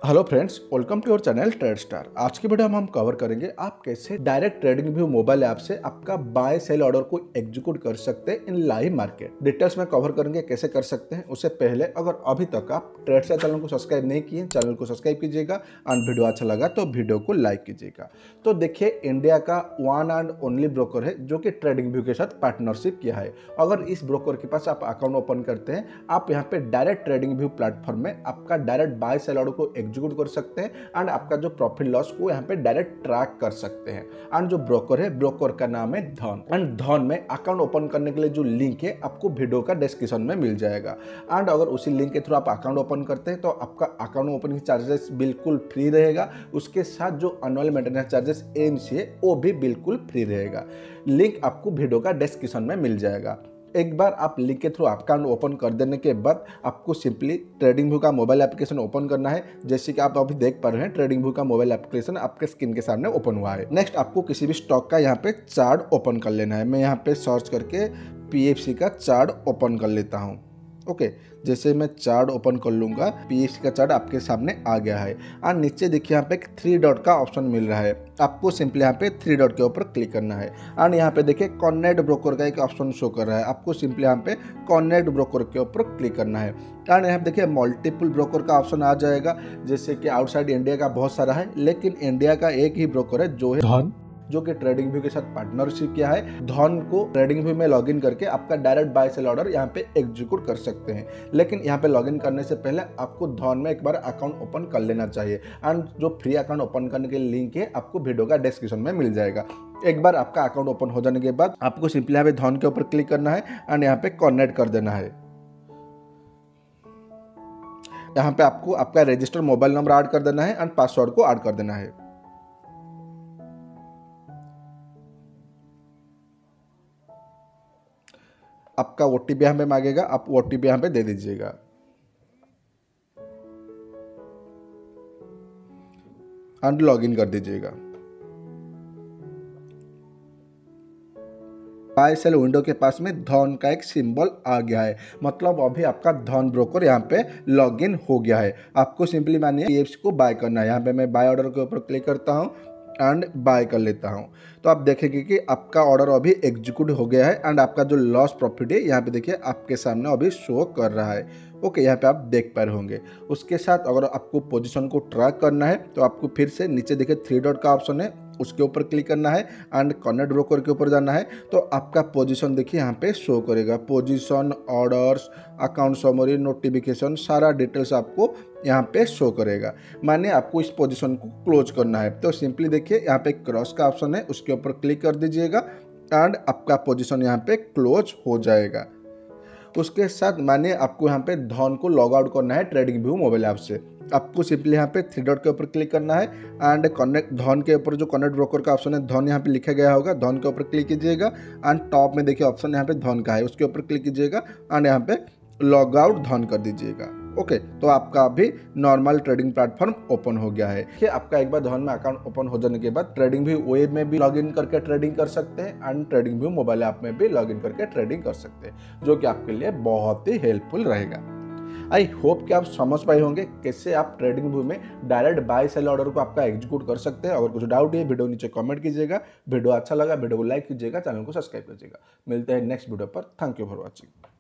Hello friends, welcome to your channel trade star. आज की video में हम कवर करेंगे आप कैसे direct trading view mobile app से आपका बाय सेल ऑर्डर को एग्जीक्यूट कर सकते हैं इन लाइव मार्केट। डिटेल्स में कवर करेंगे कैसे कर सकते हैं। उससे पहले अगर अभी तक आप ट्रेड स्टार चैनल को सब्सक्राइब नहीं किए, चैनल को सब्सक्राइब कीजिएगा और वीडियो अच्छा लगा तो वीडियो को लाइक कीजिएगा। तो देखिए, इंडिया का वन एंड ओनली ब्रोकर है जो कि ट्रेडिंग व्यू के साथ पार्टनरशिप किया है। अगर इस ब्रोकर के पास आप अकाउंट ओपन करते हैं, आप यहाँ पे डायरेक्ट ट्रेडिंग व्यू प्लेटफॉर्म में आपका डायरेक्ट बाय सेल ऑर्डर को एग्जीक्यूट कर सकते हैं एंड आपका जो प्रॉफिट लॉस को यहाँ पे डायरेक्ट ट्रैक कर सकते हैं। एंड जो ब्रोकर है, ब्रोकर का नाम है धन। एंड धन में अकाउंट ओपन करने के लिए जो लिंक है आपको वीडियो का डिस्क्रिप्शन में मिल जाएगा। एंड अगर उसी लिंक के थ्रू आप अकाउंट ओपन करते हैं तो आपका अकाउंट ओपनिंग चार्जेस बिल्कुल फ्री रहेगा। उसके साथ जो एनुअल मेंटेनेंस चार्जेस एएमसी है वो भी बिल्कुल फ्री रहेगा। लिंक आपको वीडियो का डिस्क्रिप्शन में मिल जाएगा। एक बार आप लिंक के थ्रू अकाउंट ओपन कर देने के बाद आपको सिंपली ट्रेडिंग व्यू का मोबाइल एप्लीकेशन ओपन करना है। जैसे कि आप अभी देख पा रहे हैं, ट्रेडिंग व्यू का मोबाइल एप्लीकेशन आपके स्क्रीन के सामने ओपन हुआ है। नेक्स्ट आपको किसी भी स्टॉक का यहाँ पे चार्ट ओपन कर लेना है। मैं यहाँ पे सर्च करके पीएफसी का चार्ट ओपन कर लेता हूँ। ओके, जैसे मैं चार्ट ओपन कर लूँगा, पीएफसी का चार्ट आपके सामने आ गया है। और नीचे देखिए यहाँ पे एक 3 डॉट का ऑप्शन मिल रहा है। आपको सिंपली यहाँ पे 3 डॉट के ऊपर क्लिक करना है। और यहाँ पे देखिए कनेक्ट ब्रोकर का एक ऑप्शन शो कर रहा है। आपको सिंपली यहाँ पे कनेक्ट ब्रोकर के ऊपर क्लिक करना है। और यहाँ पे देखिए मल्टीपल ब्रोकर का ऑप्शन आ जाएगा। जैसे कि आउटसाइड इंडिया का बहुत सारा है, लेकिन इंडिया का एक ही ब्रोकर है जो है धन, जो कि ट्रेडिंग व्यू के साथ पार्टनरशिप किया है। धन को ट्रेडिंग व्यू में लॉगिन करके आपका डायरेक्ट बाय सेल ऑर्डर यहाँ पे एग्जीक्यूट कर सकते हैं। लेकिन यहाँ पे लॉगिन करने से पहले आपको धन में एक बार अकाउंट ओपन कर लेना चाहिए। एंड जो फ्री अकाउंट ओपन करने के लिंक है आपको वीडियो का डिस्क्रिप्शन में मिल जाएगा। एक बार आपका अकाउंट ओपन हो जाने के बाद आपको सिंपली यहाँ पे धन के ऊपर क्लिक करना है एंड यहाँ पे कनेक्ट कर देना है। यहाँ पे आपको आपका रजिस्टर्ड मोबाइल नंबर ऐड कर देना है एंड पासवर्ड को ऐड कर देना है। आपका ओटीपी यहाँ पे मांगेगा, आप ओटीपी यहाँ पे दे दीजिएगा। एंड लॉगिन कर दीजिएगा। बाय सेल विंडो के पास में धन का एक सिंबल आ गया है, मतलब अभी आपका धन ब्रोकर यहाँ पे लॉगिन हो गया है। आपको सिंपली मानिए पीएफसी को बाय करना है। यहाँ पे मैं बाय ऑर्डर के ऊपर क्लिक करता हूँ एंड बाय कर लेता हूं। तो आप देखेंगे कि आपका ऑर्डर अभी एग्जीक्यूट हो गया है एंड आपका जो लॉस प्रॉफिट है यहाँ पे देखिए आपके सामने अभी शो कर रहा है। ओके, यहाँ पे आप देख पा रहे होंगे। उसके साथ अगर आपको पोजीशन को ट्रैक करना है तो आपको फिर से नीचे देखिए 3 डॉट का ऑप्शन है, उसके ऊपर क्लिक करना है एंड कनेक्ट ब्रोकर के ऊपर जाना है। तो आपका पोजीशन देखिए यहाँ पे शो करेगा। Position, orders, account summary, notification, सारा डिटेल्स आपको यहाँ पे शो करेगा। माने आपको इस पोजीशन को क्लोज करना है तो सिंपली देखिए यहाँ पे क्रॉस का ऑप्शन है, उसके ऊपर क्लिक कर दीजिएगा एंड आपका पोजीशन यहाँ पे क्लोज हो जाएगा। उसके साथ मानिए आपको यहाँ पे धन को लॉग आउट करना है ट्रेडिंग व्यू मोबाइल ऐप से। आपको सिंपली यहाँ पे 3 डॉट के ऊपर क्लिक करना है एंड कनेक्ट धन के ऊपर जो कनेक्ट ब्रोकर का ऑप्शन है, धन यहाँ पे लिखा गया होगा, धन के ऊपर क्लिक कीजिएगा एंड टॉप में देखिए ऑप्शन यहाँ पे धन का है, उसके ऊपर क्लिक कीजिएगा एंड यहाँ पे लॉग आउट धन कर दीजिएगा। ओके, तो आपका अभी नॉर्मल ट्रेडिंग प्लेटफॉर्म ओपन हो गया है। कि आपका एक बार धन में अकाउंट ओपन हो जाने के बाद ट्रेडिंग व्यू वेब में भी लॉगिन करके ट्रेडिंग कर सकते हैं and trading view mobile app में भी लॉगिन करके ट्रेडिंग कर सकते हैं, जो कि आपके लिए बहुत ही हेल्पफुल रहेगा। आई होप कि आप समझ पाए होंगे कैसे आप ट्रेडिंग व्यू में डायरेक्ट बाय सेल ऑर्डर को आपका एग्जीक्यूट कर सकते हैं। अगर कुछ डाउट है वीडियो नीचे कमेंट कीजिएगा। वीडियो अच्छा लगा वीडियो को लाइक कीजिएगा, चैनल को सब्सक्राइब कीजिएगा। मिलते हैं नेक्स्ट वीडियो पर। Thank you for watching.